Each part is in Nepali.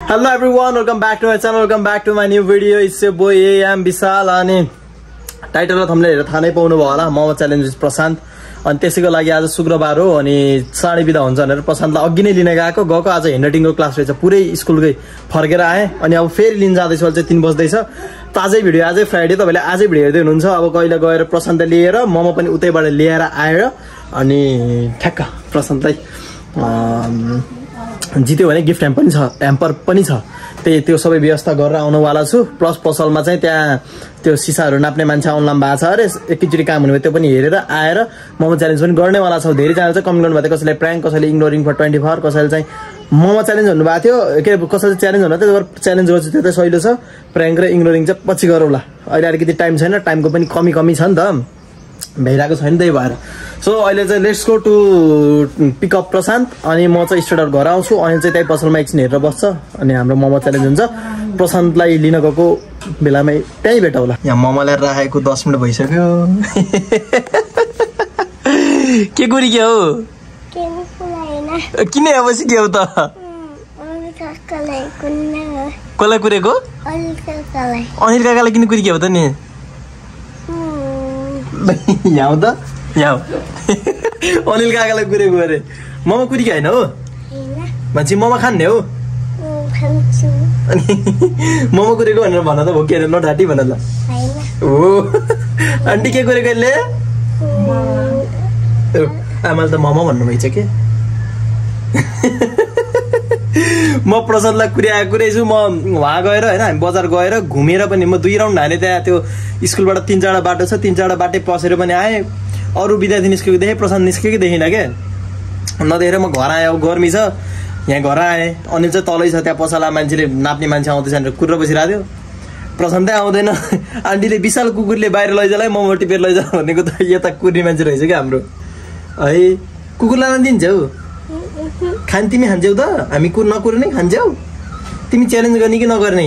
Hello everyone, welcome back to my channel, welcome back to my new video. It's your boy AM Vishal अनि टाइटल र थम्बनेल हेरेर थाहा नै पाउनु भयो होला मोमो च्यालेन्ज प्रशान्त अनि त्यसैको लागि आज शुक्रबार हो अनि साढे बिदा हुन्छ भनेर प्रशान्तलाई अघि नै लिन गएको आज ह्यान्डराइटिङको क्लास रहेछ पुरै स्कुलकै फर्केर आए अनि अब फेरि लिन जाँदैछु अहिले चाहिँ 3 बज्दैछ ताजै भिडियो आजै फ्राइडे तपाईले आजै भिडियो हेर्दै हुनुहुन्छ अब कहिले गएर प्रशान्तले लिएर मोमो पनि उतैबाट लिएर आएर अनि ठ्याक्क प्रशान्तलाई जित्यो भने गिफ्ट ह्याम्पर पनि छ त्यो सबै व्यवस्था गरेर आउनुवाला छु प्लस पसलमा चाहिँ त्यहाँ त्यो सिसाहरू नाप्ने मान्छे आउनलाम भएको छ अरे एकैचोटी काम हुने त्यो पनि हेरेर आएर मोमो च्यालेन्ज पनि गर्नेवाला छ धेरै जना चाहिँ कमेन्ट गर्नुभएको थियो कसैले प्र्याङ्क कसैले इग्नोरिङ फर 24 कसैले चाहिँ मोमो च्यालेन्ज भन्नुभएको थियो के कसैले च्यालेन्ज भन्नु थियो च्यालेन्ज गर्छु त्यो चाहिँ सहिलो छ प्र्याङ्क र इग्नोरिङ चाहिँ पछि गरौँला अहिले अलिकति टाइम छैन टाइमको पनि कमी छ नि त भइरहेको छैन त्यही भएर सो अहिले चाहिँ let's go to pick up Prashant अनि म चाहिँ स्टार्टर घर आउँछु अनि चाहिँ त्यही पसलमा एकछिन हेरेर बस्छ अनि हाम्रो मोमो च्यालेन्ज हुन्छ प्रशान्तलाई लिन गएको बेलामै त्यही भेटौँला यहाँ मोमो ल्याएर राखेको 10 मिनट भइसक्यो के गुरी के हो किन अब सिक्यौ त कसलाई कुरेको अनिल काकालाई किन कुरी के हो त नि यहाँ त यहाँ अनिल काकालाई कुरेको अरे मोमो कुरीको होइन हो मान्छे मोमो खान्ने हो मोमो कुरेको भनेर भन त भोके नढाँटी भन ल हो आन्टी के कुरेको यसले आमाले त मोमो भन्नुभएछ के म प्रशान्तलाई कुरै छु म वहाँ गएर होइन हामी बजार गएर घुमेर पनि म 2 राउन्ड हाने त्यहाँ त्यो स्कुलबाट 3-4 बाटो छ 3-4 बाटै पसेर पनि आएँ अरू विद्यार्थी निस्केको देखेँ प्रशान्त निस्केकै देखिनँ क्या नदेखेर म घर आएँ अब गर्मी छ यहाँ घर आएँ अनिल चाहिँ तलै छ त्यहाँ पसला मान्छेले नाप्ने मान्छे आउँदैछ भनेर कुरेर बसिरहेको थियो प्रशान्तै आउँदैन आन्टीले विशाल कुकुरले बाहिर लैजालाई मोमो टिपेर लैजा भनेको त यता कुर्ने मान्छे रहेछ क्या हाम्रो है कुकुरलाई दिन्छौ खान तिमी खान्छौ त हामी नकुर्ने खान्छौ तिमी च्यालेन्ज गर्ने कि नगर्ने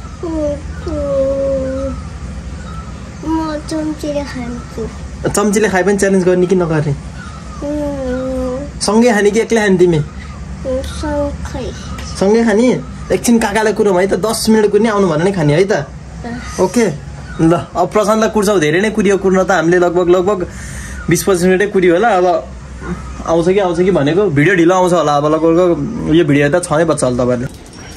चम्चीले खाए पनि च्यालेन्ज गर्ने कि नगर्ने सँगै खाने कि एक्लै खाने तिमी सँगै खाने एकछिन काकालाई कुरौँ है त 10 मिनट कुर्ने आउनु भनेर नै खाने है त ओके ल अब प्रशान्तलाई कुर्छौ धेरै नै कुरियो कुर्न त हामीले लगभग 20-25 मिनटै कुरियो होला अब आउँछ कि भनेको भिडियो ढिलो आउँछ होला अब लगभग यो भिडियो त 6 नै बज्छ होला तपाईहरुले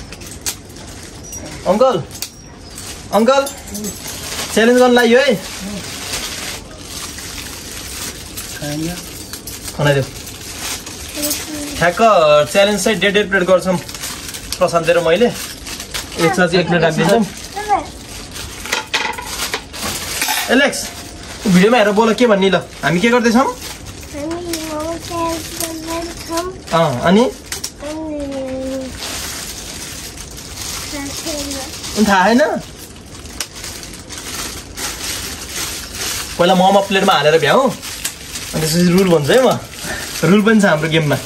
अंकल च्यालेन्ज गर्न लाग्यो है खनाइदेऊ ठ्याक्क च्यालेन्ज चाहिँ डेड प्लेट गर्छौं प्रशान्त र मैले एकमा चाहिँ 1 प्लेट राखिदिन्छौं एलेक्स भिडियोमा हेरेर बोल के भन्नी ल हामी के गर्दै छौं अनि थाहा छैन पहिला मोमो प्लेटमा हालेर भ्याउ अनि त्यसपछि रुल भन्छ है म रुल पनि छ हाम्रो गेममा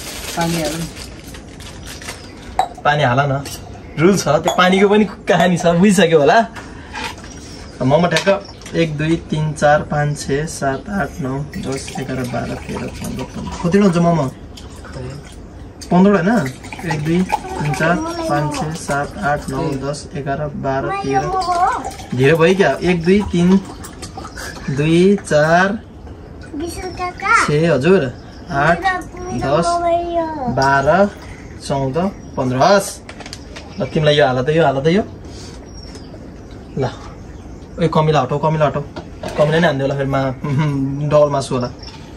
पानी हाल न रुल छ त्यो पानीको पनि कहानी छ बुझिसक्यो होला मोमो ठ्याक्क 1 2 3 4 5 6 7 8 9 10 11 12 13 14 15 कति हुन्छ मोमो 15 हैन 1 2 3 4 5 6 7 8 9 10 11 12 13 धेरै भयो क्या 1 2 3 2 4 6 हजुर 8 10 12 14 15 हस् ल तिमीलाई यो हाल त यो ल ए कमिला हटाऊ कमिला नै हान्दै होला फेरि डबल मासु होला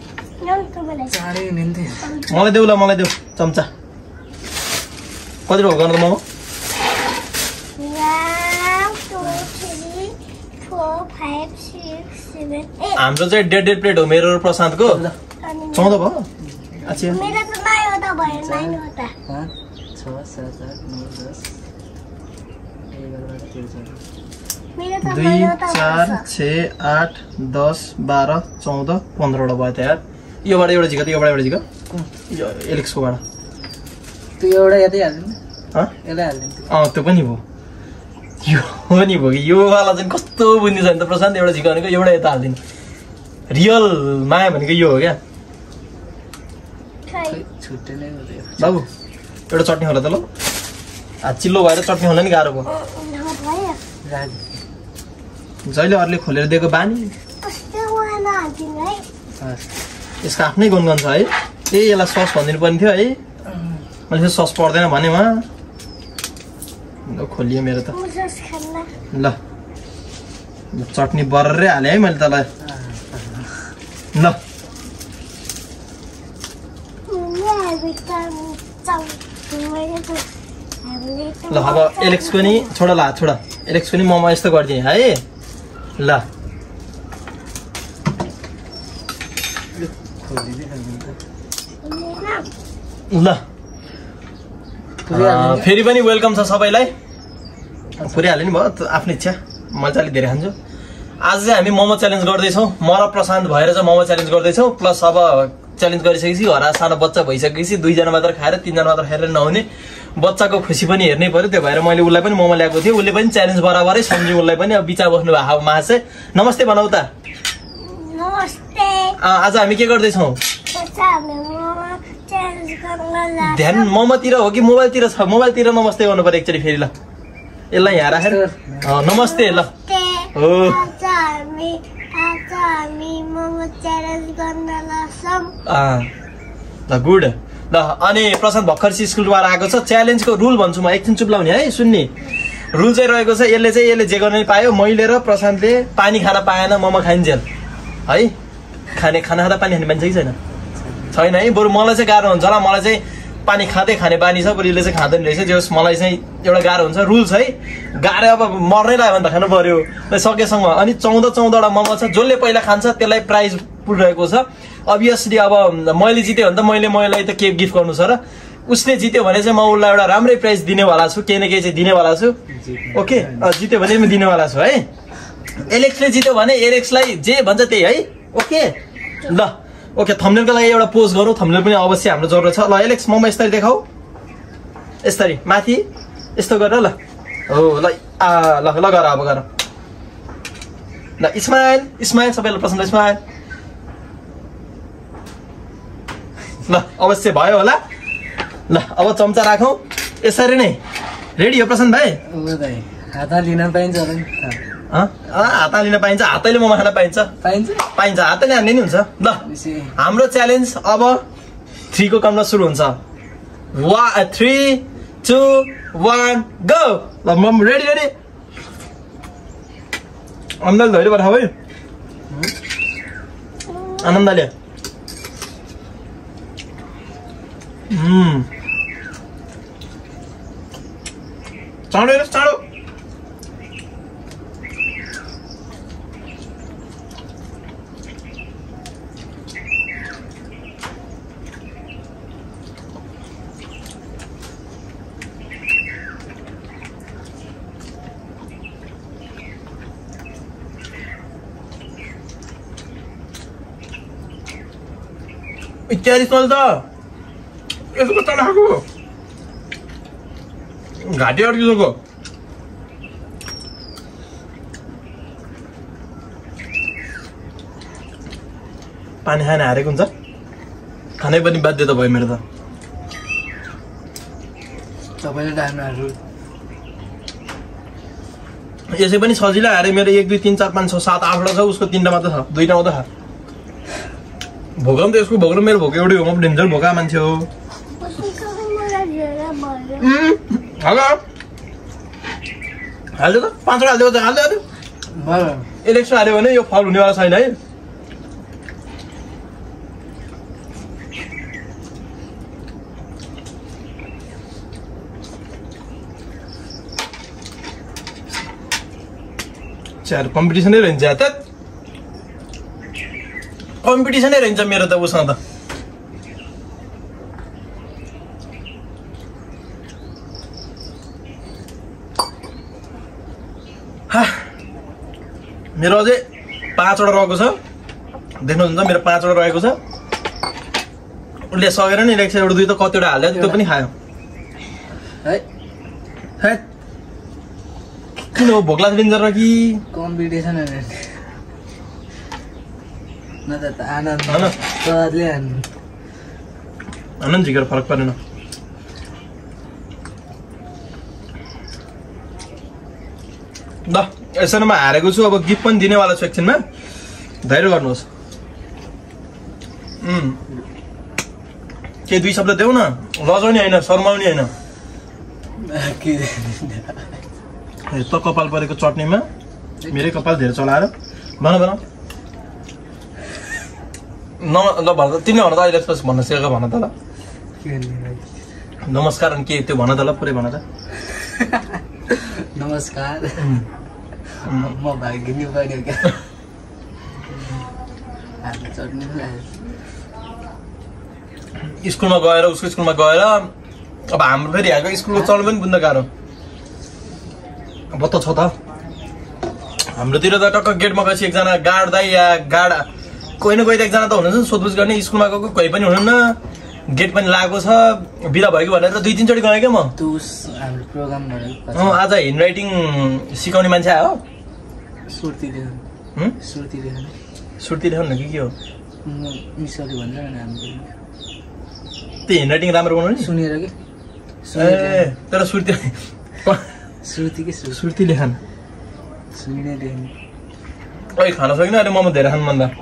मलाई देऊ चम्चा कति हो गर्नु मोमो 1 2 3 4 5 6 7 8 हाम्रो चाहिँ डेड प्लेट हो मेरो र प्रशान्तको 14 भयो अच्छा मेरो त 9 हो त भयो 9 हो त 5 6 7 8 9 10 11 2 4 6 8 10 12 14 15 वटा भयो त यार योबाट एउटा झिक यो एलेक्सकोबाट त्यो एउटा यतै हाल्दिनु यसलाई हाल्दिनु त्यो पनि भयो यो पनि भयो कि यो वाला चाहिँ कस्तो बुझ्नु छ नि त प्रशान्त एउटा झिक भनेको एउटा यता हाल्दिनु रियल माया भनेको यो हो क्या छुट्टै नै हो बाबु एउटा चट्नी होला त ल चिल्लो भएर चट्नी होला नि गाह्रो भयो भयो जहिले अरूले खोलेर दिएको बानी कस्तो वाला हाल्दिनु है यसको आफ्नै गुणगन छ है ए यसलाई सस भनिदिनु पर्ने थियो है मैले सस पर्दैन भनेमा खोलियो मेरो त मुसस खान्न ल चटनी बर्रै हालेँ है मैले तँलाई ल ल अब एलेक्सको नि छोडा ला छोडा एलेक्सको नि मोमो यस्तो गरिदिएँ है ल ल फेरि पनि वेलकम छ सबैलाई पुऱ्याइहाल्यो नि भयो आफ्नो इच्छा मजाले धेरै खान्छु आज चाहिँ हामी मोमो च्यालेन्ज गर्दैछौँ म र प्रशान्त भएर चाहिँ मोमो च्यालेन्ज गर्दैछौँ प्लस अब च्यालेन्ज गरिसकेपछि घर सानो बच्चा भइसकेपछि 2 जना मात्र खाएर 3 जना मात्र खाएर नहुने बच्चाको खुसी पनि हेर्नै पर्यो त्यो भएर मैले उसलाई पनि मोमो ल्याएको थिएँ उसले पनि च्यालेन्ज बराबरै सम्झ्यो उसलाई पनि अब बिचा बस्नु भएको मा चाहिँ नमस्ते भनौ त नमस्ते आज हामी के गर्दैछौँ ध्यान मोमोतिर हो कि मोबाइलतिर छ मोबाइलतिर नमस्ते गर्नु पर्यो एकचोटि फेरि ल यसलाई यहाँ राखेर नमस्ते ल हो ल गुड ल अनि प्रशान्त भर्खर स्कुलबाट आएको छ च्यालेन्जको रुल भन्छु म एकछिन चुप लाउने है सुन्ने रुल चाहिँ रहेको छ यसले जे गर्न पायो मैले र प्रशान्तले पानी खान पाएन मोमो खाइन्जेल है खाना खाँदा पानी खाने मान्छे कि छैन है बरु मलाई चाहिँ गाह्रो हुन्छ होला मलाई चाहिँ पानी खाँदै खाने बानी छ बरु यसले चाहिँ खाँदैन रहेछ जस मलाई चाहिँ एउटा गाह्रो हुन्छ रुल छ है गाह्रो अब मर्नै लाग्यो भने त खानु पर्यो सकेसँग अनि 14-14वटा मोमो छ जसले पहिला खान्छ त्यसलाई प्राइज पुगिरहेको छ अभियसली अब मैले जितेँ भने त मलाई त केक गिफ्ट गर्नु छ र उसले जित्यो भने चाहिँ म उसलाई एउटा राम्रै प्राइज दिनेवाला छु केही न केही चाहिँ दिनेवाला छु ओके जित्यो भने म दिनेवाला छु है एलेक्सले जित्यो भने एलेक्सलाई जे भन्छ त्यही है ओके ल ओके थम्बनेलको लागि एउटा पोस्ट गरौँ थम्बनेल पनि अवश्य हाम्रो जरुरत छ ल एलेक्स मोमो यसरी देखाऊ यसरी माथि यस्तो गरेर ल हो ल ल ल गर अब गर ल स्माइल स्माइल सबैलाई पसन्द स्माइल ल अवश्य भयो होला ल अब चम्चा राखौँ यसरी नै रेडी हो प्रशान्त भाइ हात लिन पाइन्छ हात लिन पाइन्छ हातैले मोमो खान पाइन्छ पाइन्छ हातैले हान्ने नि हुन्छ ल हाम्रो च्यालेन्ज अब 3 को काममा सुरु हुन्छ 3 2 1 गो ल म रेडी रेडी आनन्दले धैर्य पठाऊ है आनन्दले चाँडो हेर्नुहोस् चाँडो इत्यादि चल्छ यसको कता राखेको घाँटी अड्किसक्यो पानी खान हारेको हुन्छ खानै पनि बाध्यता भयो मेरो त तपाईँले यसै पनि सजिलो हारे मेरो 1 2 3 4 5 6 7 8 छ उसको 3टा मात्र छ 2टा मात्र छ भोकम त यसको भोक र मेरो भोक एउटै हो म डेन्जर भोका मान्छे हो हेलो हाल्यो त 5 वटा हाल्यो हाल्यो इलेक्सन हाल्यो भने यो फल हुनेवाला छैन है चार कम्पिटिसनै रहन्छ त कम्पिटिसनै रहन्छ मेरो त उसँग त मेरो अझै 5 वटा रहेको छ देख्नुहुन्छ मेरो 5 वटा रहेको छ उसले सकेर नि इलेक्सन एउटा 2 त कतिवटा हाल्यो त्यो पनि खायो है किन हो भोक लाग्छ डेन्जर कि कम्पिटिसन आनन्द आनन्द झिकेर फरक परेन ल यसरी म हारेको छु अब गिफ्ट पनि दिनेवाला छु एकछिनमा धैर्य गर्नुहोस् के 2 शब्द देऊ न लजाउने होइन शर्माउने होइन त कपाल परेको चटनीमा मेरै कपाल धेरै चलाएर भन भन ल भन त तिमीले भन त अहिले भन्न सिकेको भन त ल नमस्कार अनि के त्यो भन त ल पुरै भन त नमस्कार म भागिनी पऱ्यो क्या स्कुलमा गएर उसको स्कुलमा गएर अब हाम्रो फेरि यहाँको स्कुलको चल्नु पनि बुझ्न गाह्रो अब त छ त हाम्रोतिर त टक्क गेटमा गएपछि एकजना गार्ड दाइ या गार्ड कोही न कोही त एकजना त हुनुहुन्छ सोधपुछ गर्ने स्कुलमा गएको कोही पनि हुनुहुन्न गेट पनि लागेको छ बिदा भएको भनेर 2-3 चोटि गएँ क्या म हाम्रो प्रोग्राम आज ह्यान्ड राइटिङ सिकाउने मान्छे आयो सुर्ती देखाउनु कि के हो मिसले भन्छ नि हाम्रो त्यो ह्यान्ड राइटिङ राम्रो बनाउनु नि सुनेर कि ए तर सुर्ती लेखान सुने लेख्ने ओइ खान सकिन अहिले मोमो धेरै खानु मन त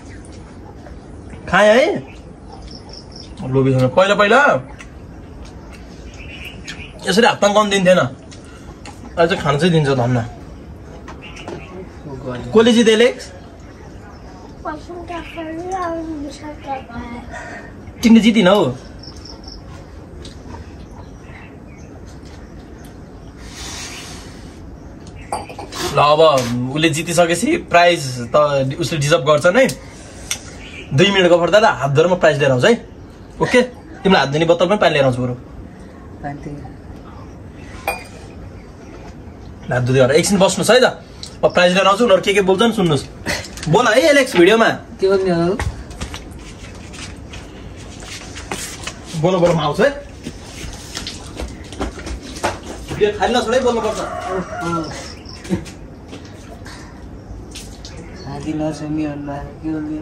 खाएँ है लोभीसँग पहिला यसरी हातमा कम दिन्थेन अहिले चाहिँ खान चाहिँ दिन्छ धन्न कसले जिते एलेक्स तिमीले जितिन हौ ल अब उसले जितिसकेपछि प्राइज त उसले डिजर्भ गर्छ नै 2 मिनटको पर्दा हात धरेर म प्राइज लिएर आउँछु है ओके तिमीलाई हात धुने बोतल पनि पानी लिएर आउँछु बरु हात धुँदै गरेर एकछिन बस्नुहोस् है त म प्राइज लिएर आउँछु उनीहरू के बोल्छन् सुन्नुहोस् बोल है एलेक्स भिडियोमा के भन्ने हो बोल्नु म आउँछु है भिडियो खाली नछोडै बोल्नुपर्छ साथी नसुन्ने भन्दा के भन्ने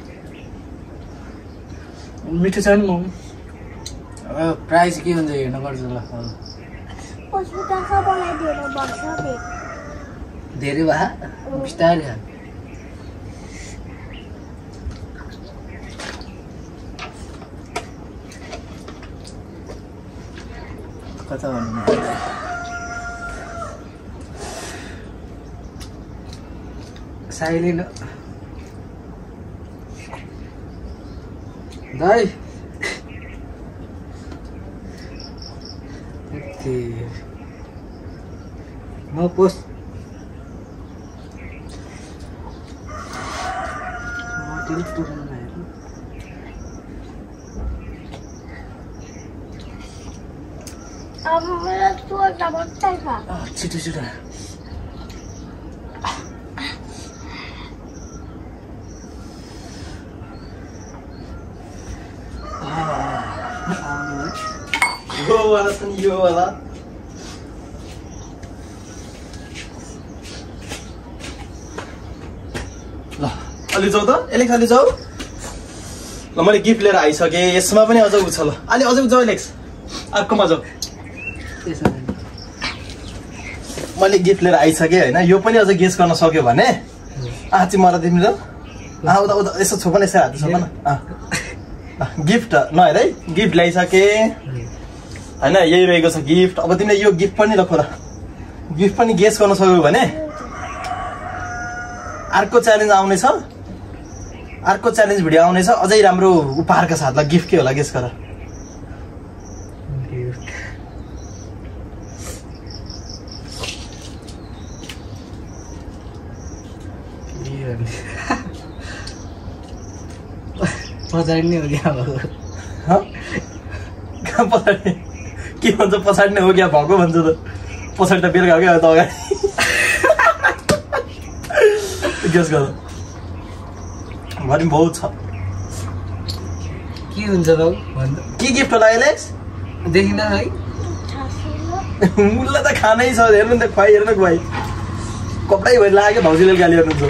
मिठो छ नि म प्राइस के हुन्छ हेर्नु पर्छ ल धेरै भए बिस्तारै खा कता भन्नु साइली न दाइ म पोस्ट छिटो छिटो यो वाला ल अलि जाऊ त एलेक्स अलि जाऊ ल मैले गिफ्ट लिएर आइसकेँ यसमा पनि अझ उ छ ल अलि अझै जाऊ एलेक्स अर्कोमा जाऊ मैले गिफ्ट लिएर आइसकेँ होइन यो पनि अझ गेस गर्न सक्यो भने आची मलाई तिमी ल उता उता यसो छोपन यसो हात छोपन गिफ्ट नहेर है गिफ्ट ल्याइसकेँ होइन यही रहेको छ गिफ्ट अब तिमीले यो गिफ्ट पनि ल खोला गिफ्ट पनि गेस गर्न सक्यो भने अर्को च्यालेन्ज आउनेछ अर्को च्यालेन्ज भिडियो आउनेछ अझै राम्रो उपहारका साथमा गिफ्ट के होला गेस गर पछाडि हो क्या कहाँ पछाडि के भन्छ पछाडि नै हो क्या भएको भन्छ त पछाडि त बेलुका हो क्या त अगाडि गेस गर भरि बहुत छ के हुन्छ त के गिफ्ट होला एलेक्स देखिन है मुल्ला त खानै छ हेर्नु नि त खुवाइ हेर्नु खुवाइ कपडै भइ लाग्यो भाउजूले गाली गर्नुहुन्छ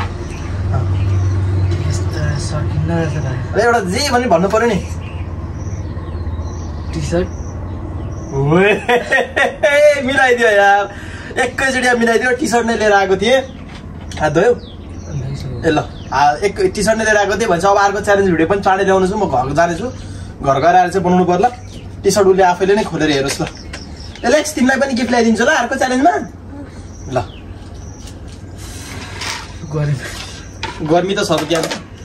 एउटा जे पनि भन्नु पर्यो नि टी सर्ट मिलाइदियो यार एकैचोटि मिलाइदियो टी सर्ट नै लिएर आएको थिएँ हात धोयो ए ल एक टी सर्ट नै लिएर आएको थिएँ भन्छ अब अर्को च्यालेन्ज भिडियो पनि चाँडै ल्याउनु छु म घर जानेछु घर गएर आएर चाहिँ बनाउनु पर्ला टी सर्ट उसले आफैले नै खोलेर हेरोस् ल एलेक्स तिमीलाई पनि गिफ्ट ल्याइदिन्छु ल अर्को च्यालेन्जमा ल गर्मी त छ क्या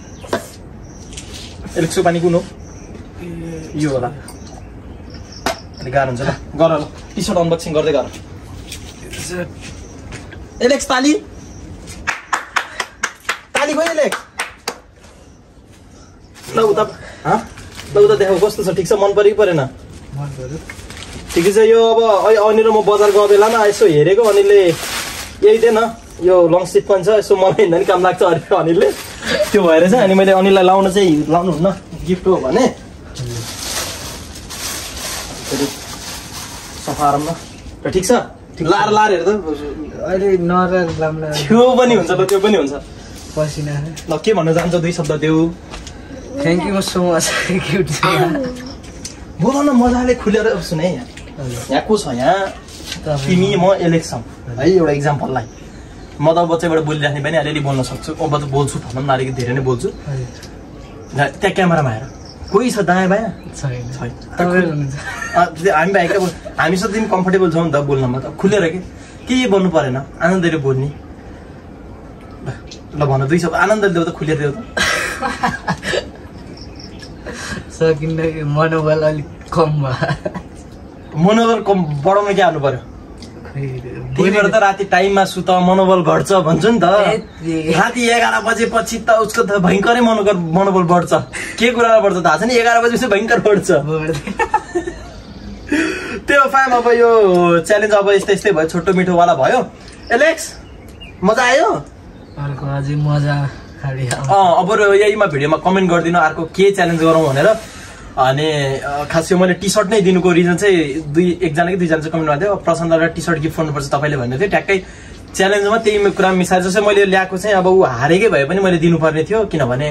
एलेक्सको पानी कुन हो यो होला अलिक गाह्रो हुन्छ ल गर ल टी सर्ट अनबक्सिङ गर्दै गर एलेक्स ताली ताली खोइ एलेक्स ल उता देखाऊ कस्तो छ ठिक छ मन पऱ्यो कि परेन ठिकै छ यो अब अनिल र म बजार गएको बेलामा यसो हेरेको अनिलले यही दिएन यो लङ स्लिप पनि छ यसो मलाई हिँड्दा नि काम लाग्छ अरे अनिलले त्यो भएर चाहिँ अनि मैले अनिललाई लाउनु हुन्न गिफ्ट हो भने सफा आराममा र ठिक छ लाएर हेर त अहिले त्यो पनि हुन्छ ल त्यो पनि हुन्छ पसिना ल के भन्न चाहन्छ 2 शब्द देऊ thank you so much gift बोल न मजाले खुलेर सुने यहाँ को छ यहाँ तिमी म एलेक्स छौँ है एउटा इक्जाम्पललाई म त बच्चैबाट बोलिराख्ने पनि अलिअलि बोल्न सक्छु अब त बोल्छु भनौँ न अलिकति धेरै नै बोल्छु त्यहाँ क्यामेरामा आएर कोही छ दायाँ बायाँ हामी बाहेक हामी सब दिन कम्फर्टेबल छौँ नि त बोल्नमा त खुलेर के बोल्नु परेन आनन्दले बोल्ने ल भन 2 शब्द आनन्दले देऊ त खुलेर देऊ त सकिन्न मनोबल अलिक कम मनोबल कम बढाउन के हाल्नु पर्यो त्यही भएर त राति टाइममा सुत मनोबल घट्छ भन्छु नि त राति 11 बजेपछि त उसको त भयङ्करै मनोबल बढ्छ के कुरामा बढ्छ थाहा छ नि 11 बजेपछि भयङ्कर बढ्छ त्यो फाइम अब यो च्यालेन्ज अब यस्तै भयो छोटो मिठोवाला भयो एलेक्स मजा आयो अर्को अझै मजा अब यहीमा भिडियोमा कमेन्ट गरिदिनु अर्को के च्यालेन्ज गरौँ भनेर अनि खास यो मैले टी सर्ट नै दिनुको रिजन चाहिँ एकजना कि दुईजना चाहिँ कमेन्ट गरिदियो प्रसन्नलाई टी सर्ट गिफ्ट गर्नुपर्छ तपाईँले भन्दै थियो ट्याक्कै च्यालेन्जमा त्यही कुरा मिसाएर जस्तै मैले ल्याएको चाहिँ अब ऊ हारेकै भए पनि मैले दिनुपर्ने थियो किनभने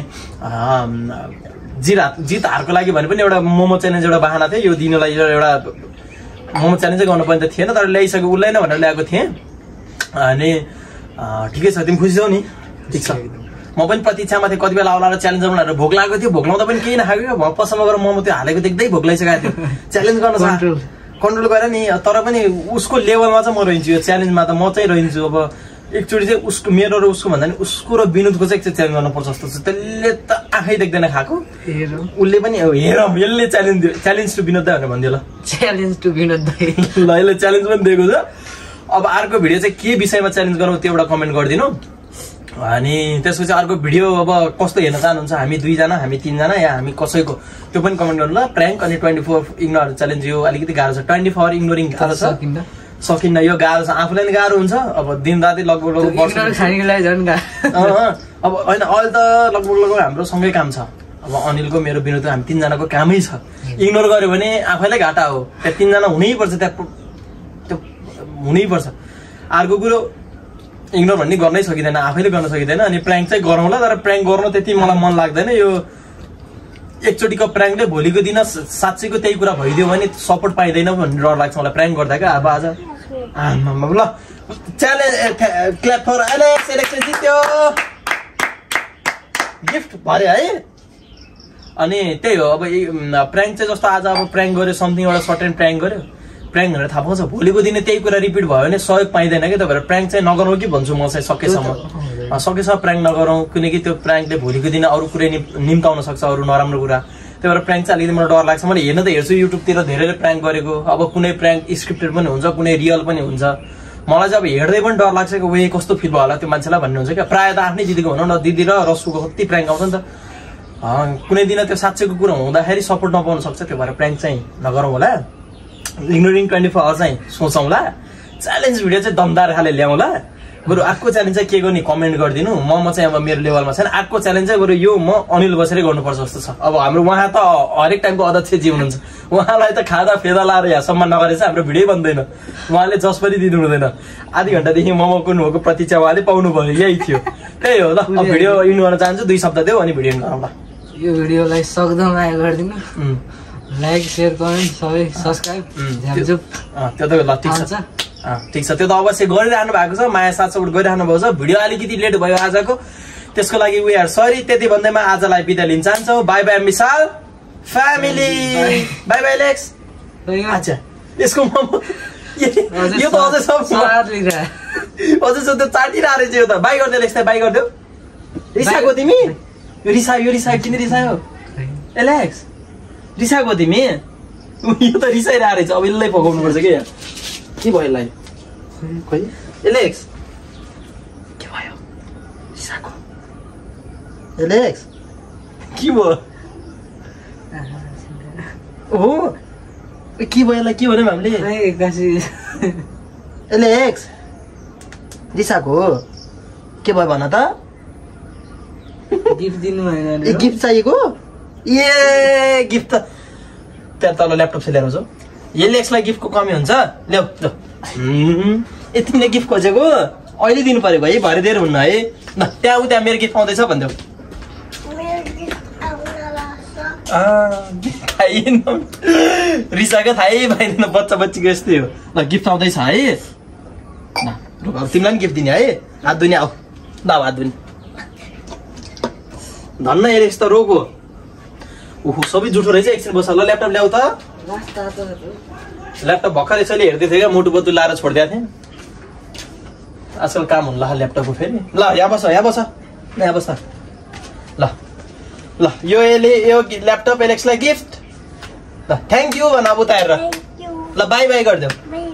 जित हारको लागि भने पनि एउटा मोमो च्यालेन्ज एउटा बाहना थियो यो दिनलाई एउटा मोमो च्यालेन्जै गर्नुपर्ने त थिएन तर ल्याइसक्यो उसलाई नै भनेर ल्याएको थिएँ अनि ठिकै छ तिमी खुसी छौ नि ठिक छ म पनि प्रतीक्षामा थिएँ कति बेला आउला र च्यालेन्ज बनाएर भोक लागेको थियो भोक लाउँदा पनि केही नखाएको पसलमा गएर मोमो त्यो हालेको देख्दै भोक लागिसकेको थियो च्यालेन्ज गर्न कन्ट्रोल गरेर नि तर पनि उसको लेभलमा चाहिँ म रहन्छु यो च्यालेन्जमा त म चाहिँ रहन्छु अब एकचोटि चाहिँ उसको मेरो र उसको भन्दा नि उसको र विनोदको चाहिँ एकचोटि च्यालेन्ज गर्नुपर्छ जस्तो छ त्यसले त आँखै देख्दैन खाएको उसले पनि हेर यसले च्यालेन्ज टु विनोद दाइ भनेर भनिदियो ल च्यालेन्ज टु विनोद दाइ ल यसले च्यालेन्ज पनि दिएको छ अब अर्को भिडियो चाहिँ के विषयमा च्यालेन्ज गरौँ त्यो एउटा कमेन्ट गरिदिनु अनि त्यसपछि अर्को भिडियो अब कस्तो हेर्न चाहनुहुन्छ हामी 2 जना हामी 3 जना या हामी कसैको त्यो पनि कमेन्ट गर्नु ल प्र्याङ्क अनि 24 इग्नोर च्यालेन्ज यो अलिकति गाह्रो छ 24 इग्नोरिङ गाह्रो छ सकिन्न यो गाह्रो छ आफूलाई नि गाह्रो हुन्छ अब दिन राति लगभग अब होइन अहिले त लगभग हाम्रो सँगै काम छ अब अनिलको मेरो विनोदको हामी 3 जनाको कामै छ इग्नोर गर्यो भने आफैलाई घाटा हो त्यहाँ 3 जना हुनैपर्छ त्यो हुनैपर्छ अर्को कुरो इग्नोर भन्ने गर्नै सकिँदैन आफैले गर्न सकिँदैन अनि प्र्याङ्क चाहिँ गरौँला तर प्र्याङ्क गर्नु त्यति मलाई मन लाग्दैन यो एकचोटिको प्र्याङ्कले भोलिको दिन साँच्चैको त्यही कुरा भइदियो भने सपोर्ट पाइँदैन भन्ने डर लाग्छ मलाई प्र्याङ्क गर्दा क्या अब आज ल च्यालेन्ज क्ल्याप फर एलेक्स एलेक्सन जित्यो गिफ्ट भरे है अनि त्यही हो अब प्र्याङ्क चाहिँ जस्तो आज अब प्र्याङ्क गर्यो समथिङ एउटा सर्ट एन्ड प्र्याङ्क गर्यो प्र्याङ्क भनेर थाहा पाउँछ भोलिको दिन त्यही कुरा रिपिट भयो भने सहयोग पाइँदैन कि त भएर प्र्याङ्क चाहिँ नगरौँ कि भन्छु म चाहिँ सकेसम्म प्र्याङ्क नगरौँ किनकि त्यो प्र्याङ्कले भोलिको दिन अरू कुरै निम्ताउन सक्छ अरू नराम्रो कुरा त्यही भएर प्र्याङ्क चाहिँ अलिकति मलाई डर लाग्छ मैले हेर्न त हेर्छु युट्युबतिर धेरैले प्र्याङ्क गरेको अब कुनै प्र्याङ्क स्क्रिप्टेड पनि हुन्छ कुनै रियल पनि हुन्छ मलाई चाहिँ अब हेर्दै पनि डर लाग्छ कि वे कस्तो फिल भयो होला त्यो मान्छेलाई भन्ने हुन्छ क्या प्रायः त आफ्नै दिदीको भनौँ न दिदी र रसुको कति प्र्याङ्क आउँछ नि त कुनै दिन त्यो साँच्चैको कुरा हुँदाखेरि सपोर्ट नपाउन सक्छ त्यो भएर प्र्याङ्क चाहिँ नगरौँ होला इग्नोरिङ 24 आवर चाहिँ सोचौँला च्यालेन्ज भिडियो चाहिँ दमदार खाले ल्याउँला बरु अर्को च्यालेन्ज चाहिँ के गर्ने कमेन्ट गरिदिनु म चाहिँ अब मेरो लेभलमा छैन अर्को च्यालेन्ज चाहिँ बरु यो म अनिल बसेरै गर्नुपर्छ जस्तो छ अब हाम्रो उहाँ त हरेक टाइमको अध्यक्षजी हुनुहुन्छ उहाँलाई त खाँदा फेदा लाएर यहाँसम्म नगरेछ हाम्रो भिडियो बन्दैन उहाँले जस पनि दिनु हुँदैन आधी घन्टादेखि मोमो कुन भएको प्रतीक्षा उहाँले पाउनु भयो यही थियो त्यही हो ल अब भिडियो इन्ड गर्न चाहन्छु 2 शब्द देऊ अनि भिडियो इन्ड गरौँ ल यो भिडियोलाई सक्दो माया गरिदिनु लाइक शेयर कमेन्ट सबै सब्स्क्राइब त्यो त ल ठिक छ ठिक छ, त्यो त अवश्य गरिरहनु भएको छ, माया साथ सपोर्ट गरिरहनु भएको छ। भिडियो अलिकति लेट भयो आजको, त्यसको लागि वी आर सरी। त्यति भन्दैमा आजलाई बिदा लिन चाहन्छौँ। बाई बाई मिसाल फ्यामिली, बाई बाई लेक्स। अच्छा यसको यो त अझै सब अझै सब त्यो चाटिरहेको रहेछ यो त। बाई गरिदेऊ लेक्स, बाई गरिदेऊ। रिसाएको तिमी? यो रिसायो किन रिसायो? एलेक्स रिसाएको तिमी? यो त रिसाइरहेको रहेछ, अब यसलाई पकाउनु पर्छ कि के भयो यसलाई? खोइ एलेक्स के भयो? रिसाएको एलेक्स के भयो? हो के भयो यसलाई? के भन्यौँ हामीले? एलेक्स रिसाएको हो? के भयो भन त? गिफ्ट दिनु भएन? ए गिफ्ट चाहिएको? ए गिफ्ट त त्यहाँ तल ल्यापटप चाहिँ लिएर आउँछौ। एलेक्सलाई गिफ्टको कमी हुन्छ? ल्याऊ ल। ए तिमीले गिफ्ट खोजेको अहिले दिनु पर्यो भाइ, भरे दिएर हुन्न है। ल त्यहाँ उता मेरो गिफ्ट पाउँदैछ भनिदेऊ। रिसाको थाहै पाइँदैन, बच्चा बच्चीको यस्तै हो। ल गिफ्ट आउँदैछ है। ल अब तिमीलाई पनि गिफ्ट दिने है। हात धुने आऊ ल, हात धुने। धन्न एलेक्स त रोग हो। ओहो सबै जुठो रहेछ। एकछिन बस ल, ल्यापटप ल्याऊ त। ल्यापटप भर्खर यसैले हेर्दै थियो क्या, मुटु बत्तु लाएर छोडिदिएको थिएँ। आजकल काम हुनु ल ल्यापटपको फेरि। ल यहाँ बस, यहाँ बस, यहाँ बस। ल ल यो ल्यापटप एलेक्सलाई गिफ्ट। ल थ्याङ्क यू भन अब उता हेरेर। ल बाई बाई गरिदेऊ।